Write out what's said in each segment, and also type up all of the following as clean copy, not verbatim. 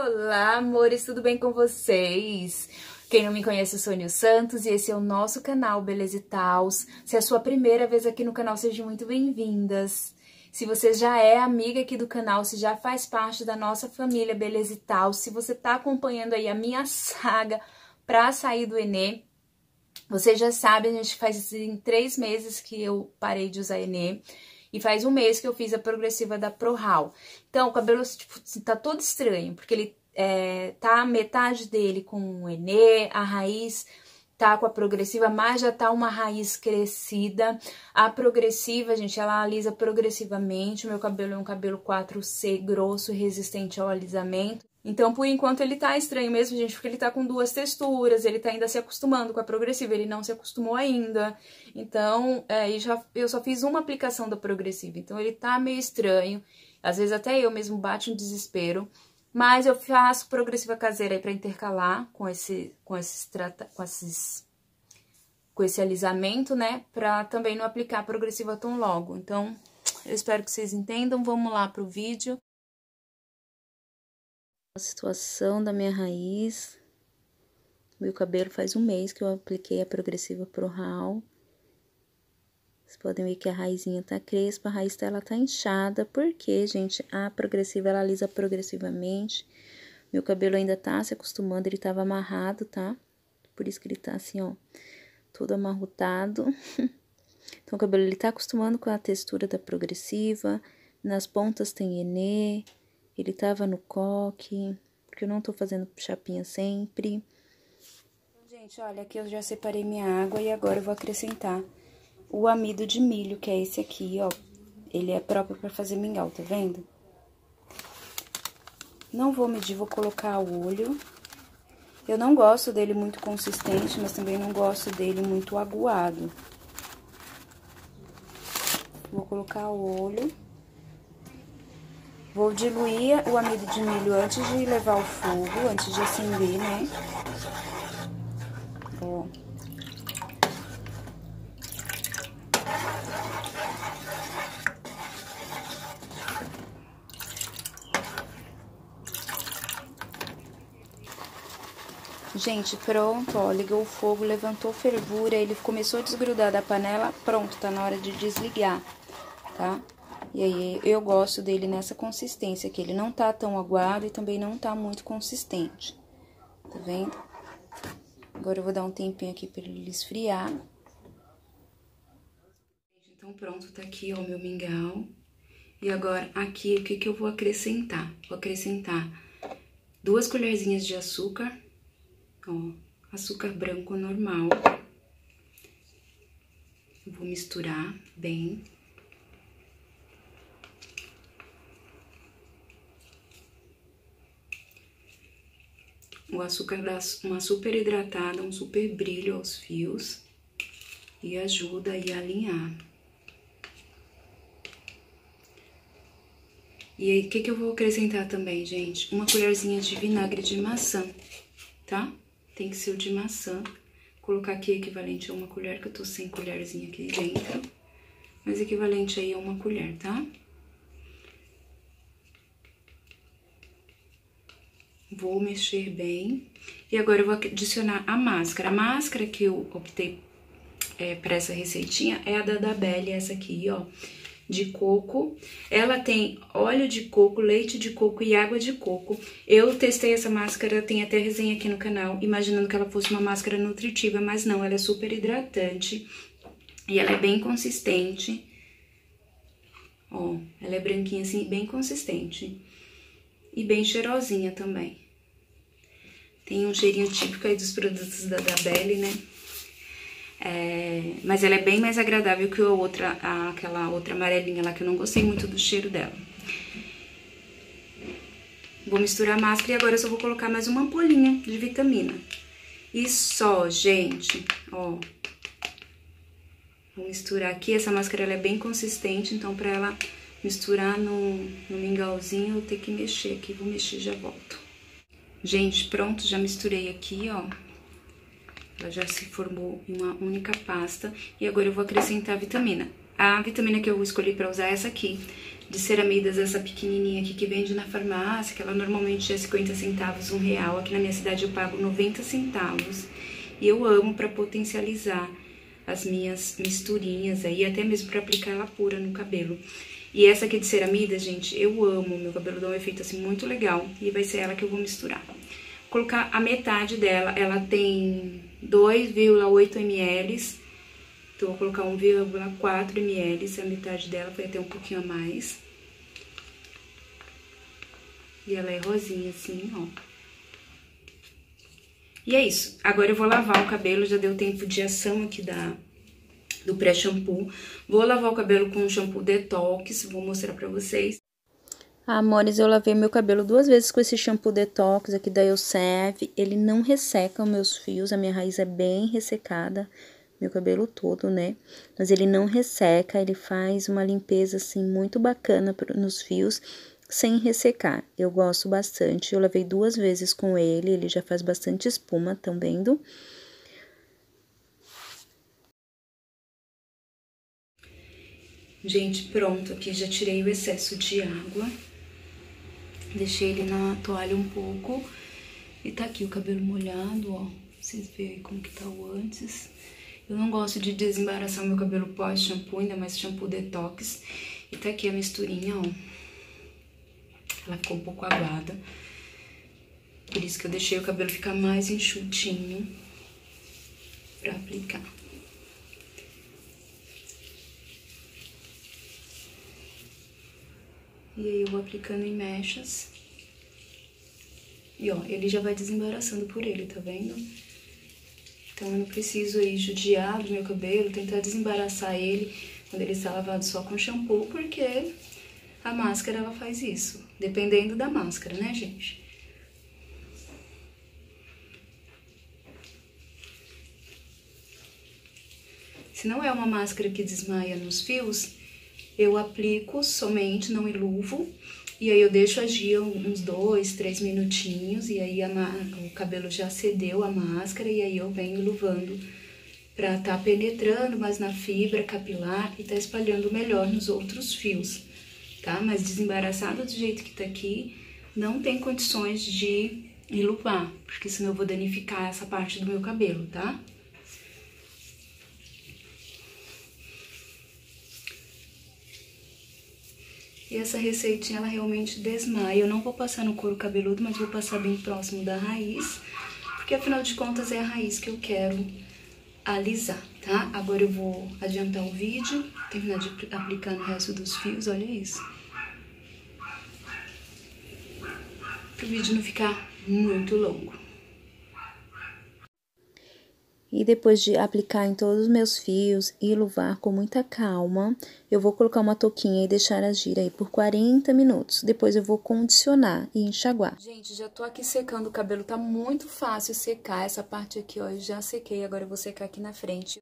Olá, amores, tudo bem com vocês? Quem não me conhece, eu sou Nil Santos e esse é o nosso canal Beleza e Taus. Se é a sua primeira vez aqui no canal, sejam muito bem-vindas. Se você já é amiga aqui do canal, se já faz parte da nossa família Beleza e Taus, se você tá acompanhando aí a minha saga pra sair do Enê, você já sabe, a gente faz em 3 meses que eu parei de usar Enê. E faz 1 mês que eu fiz a progressiva da ProHaul. Então, o cabelo tipo, tá todo estranho, porque ele tá metade dele com o Enê, a raiz tá com a progressiva, mas já tá uma raiz crescida. A progressiva, gente, ela alisa progressivamente. O meu cabelo é um cabelo 4C grosso, resistente ao alisamento. Então, por enquanto, ele tá estranho mesmo, gente, porque ele tá com 2 texturas, ele tá ainda se acostumando com a progressiva, ele não se acostumou ainda. Então, eu só fiz uma aplicação da progressiva, então ele tá meio estranho. Às vezes até eu mesmo bate um desespero, mas eu faço progressiva caseira aí pra intercalar com esse alisamento, né, pra também não aplicar a progressiva tão logo. Então, eu espero que vocês entendam, vamos lá pro vídeo. A situação da minha raiz. Meu cabelo faz 1 mês que eu apliquei a progressiva ProHaul. Vocês podem ver que a raizinha tá crespa, a raiz dela tá inchada, porque, gente, a progressiva ela alisa progressivamente. Meu cabelo ainda tá se acostumando, ele tava amarrado, tá? Por isso que ele tá assim, ó, todo amarrotado. Então o cabelo ele tá acostumando com a textura da progressiva. Nas pontas tem Enê. Ele tava no coque, porque eu não tô fazendo chapinha sempre. Gente, olha, aqui eu já separei minha água e agora eu vou acrescentar o amido de milho, que é esse aqui, ó. Ele é próprio pra fazer mingau, tá vendo? Não vou medir, vou colocar o olho. Eu não gosto dele muito consistente, mas também não gosto dele muito aguado. Vou colocar o olho. Vou diluir o amido de milho antes de levar ao fogo, antes de acender, né? Ó. Gente, pronto, ó, ligou o fogo, levantou fervura, ele começou a desgrudar da panela, pronto, tá na hora de desligar, tá? E aí, eu gosto dele nessa consistência, que ele não tá tão aguado e também não tá muito consistente. Tá vendo? Agora eu vou dar um tempinho aqui pra ele esfriar. Então, pronto, tá aqui, ó, o meu mingau. E agora, aqui, o que que eu vou acrescentar? Vou acrescentar 2 colherzinhas de açúcar, ó, açúcar branco normal. Vou misturar bem. O açúcar dá uma super hidratada, um super brilho aos fios e ajuda aí a alinhar. E aí, o que que eu vou acrescentar também, gente? Uma colherzinha de vinagre de maçã, tá? Tem que ser o de maçã. Vou colocar aqui equivalente a 1 colher, que eu tô sem colherzinha aqui dentro. Mas equivalente aí a 1 colher, tá? Vou mexer bem. E agora eu vou adicionar a máscara. A máscara que eu optei para essa receitinha é a da Dabelli, essa aqui, ó, de coco. Ela tem óleo de coco, leite de coco e água de coco. Eu testei essa máscara, tem até resenha aqui no canal, imaginando que ela fosse uma máscara nutritiva, mas não, ela é super hidratante. E ela é bem consistente. Ó, ela é branquinha assim, bem consistente. E bem cheirosinha também. Tem um cheirinho típico aí dos produtos da Dabelli, né? Mas ela é bem mais agradável que aquela outra amarelinha lá, que eu não gostei muito do cheiro dela. Vou misturar a máscara e agora eu só vou colocar mais uma ampolinha de vitamina. E só, gente, ó. Vou misturar aqui, essa máscara ela é bem consistente, então pra ela misturar no mingauzinho, eu vou ter que mexer aqui, vou mexer e já volto. Gente, pronto, já misturei aqui, ó. Ela já se formou em uma única pasta. E agora eu vou acrescentar a vitamina. A vitamina que eu escolhi pra usar é essa aqui, de ceramidas, essa pequenininha aqui que vende na farmácia, que ela normalmente é 50 centavos, R$1. Aqui na minha cidade eu pago 90 centavos. E eu amo pra potencializar as minhas misturinhas aí, até mesmo pra aplicar ela pura no cabelo. E essa aqui de ceramida, gente, eu amo. Meu cabelo dá um efeito assim muito legal. E vai ser ela que eu vou misturar. Vou colocar a metade dela, ela tem 2,8 ml. Então, vou colocar 1,4 ml, a metade dela foi até um pouquinho a mais. E ela é rosinha assim, ó. E é isso. Agora eu vou lavar o cabelo, já deu tempo de ação aqui do pré-shampoo. Vou lavar o cabelo com o shampoo Detox, vou mostrar pra vocês. Amores, eu lavei meu cabelo 2 vezes com esse shampoo Detox aqui da Elseve. Ele não resseca os meus fios, a minha raiz é bem ressecada, meu cabelo todo, né? Mas ele não resseca, ele faz uma limpeza, assim, muito bacana nos fios, sem ressecar. Eu gosto bastante, eu lavei 2 vezes com ele, ele já faz bastante espuma, tão vendo? Gente, pronto, aqui já tirei o excesso de água. Deixei ele na toalha um pouco. E tá aqui o cabelo molhado, ó. Vocês veem como que tá o antes. Eu não gosto de desembaraçar o meu cabelo pós-shampoo, ainda mais shampoo Detox. E tá aqui a misturinha, ó. Ela ficou um pouco aguada. Por isso que eu deixei o cabelo ficar mais enxutinho pra aplicar. E aí eu vou aplicando em mechas. E ó, ele já vai desembaraçando por ele, tá vendo? Então eu não preciso aí judiar do meu cabelo, tentar desembaraçar ele quando ele está lavado só com shampoo, porque a máscara ela faz isso. Dependendo da máscara, né, gente? Se não é uma máscara que desmaia nos fios, eu aplico somente, não iluvo, e aí eu deixo agir uns 2, 3 minutinhos, e aí o cabelo já cedeu a máscara, e aí eu venho iluvando pra tá penetrando mais na fibra capilar e tá espalhando melhor nos outros fios, tá? Mas desembaraçado do jeito que tá aqui, não tem condições de iluvar, porque senão eu vou danificar essa parte do meu cabelo, tá? E essa receitinha, ela realmente desmaia. Eu não vou passar no couro cabeludo, mas vou passar bem próximo da raiz, porque afinal de contas é a raiz que eu quero alisar, tá? Agora eu vou adiantar o vídeo, terminar de aplicar no resto dos fios, olha isso. Para o vídeo não ficar muito longo. E depois de aplicar em todos os meus fios e luvar com muita calma, eu vou colocar uma touquinha e deixar agir aí por 40 minutos. Depois eu vou condicionar e enxaguar. Gente, já tô aqui secando o cabelo, tá muito fácil secar. Essa parte aqui, ó, eu já sequei, agora eu vou secar aqui na frente.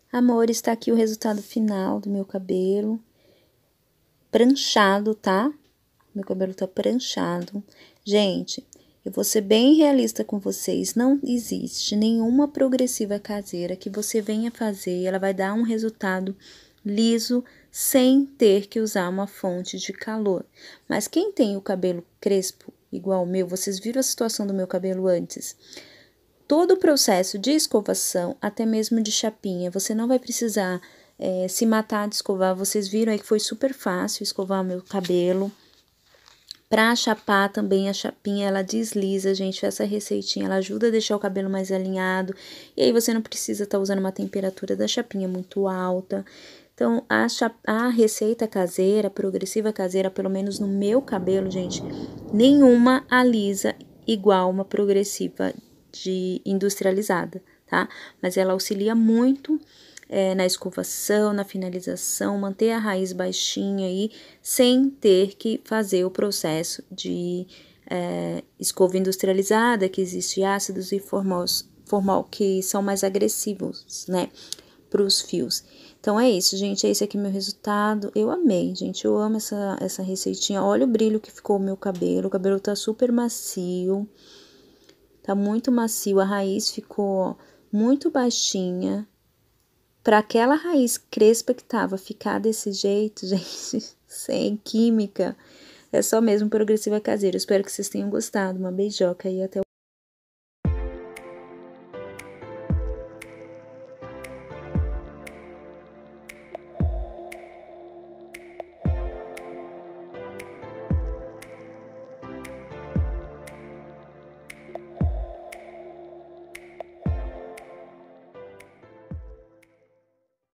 Amor, está aqui o resultado final do meu cabelo. Pranchado, tá? Meu cabelo tá pranchado. Gente, eu vou ser bem realista com vocês. Não existe nenhuma progressiva caseira que você venha fazer e ela vai dar um resultado liso sem ter que usar uma fonte de calor. Mas quem tem o cabelo crespo, igual o meu, vocês viram a situação do meu cabelo antes? Todo o processo de escovação, até mesmo de chapinha, você não vai precisar se matar de escovar. Vocês viram aí que foi super fácil escovar o meu cabelo. Pra chapar também, a chapinha, ela desliza, gente. Essa receitinha, ela ajuda a deixar o cabelo mais alinhado. E aí, você não precisa estar usando uma temperatura da chapinha muito alta. Então, a receita caseira, progressiva caseira, pelo menos no meu cabelo, gente, nenhuma alisa igual uma progressiva industrializada, tá? Mas ela auxilia muito na escovação, na finalização, manter a raiz baixinha aí, sem ter que fazer o processo de escova industrializada, que existe ácidos e formol que são mais agressivos, né, para os fios. Então, é isso, gente, esse aqui é meu resultado. Eu amei, gente, eu amo essa receitinha. Olha o brilho que ficou o meu cabelo. O cabelo tá super macio, tá muito macio. A raiz ficou muito baixinha. Para aquela raiz crespa que tava ficar desse jeito, gente, sem química, é só mesmo progressiva caseira. Eu espero que vocês tenham gostado. Uma beijoca e até o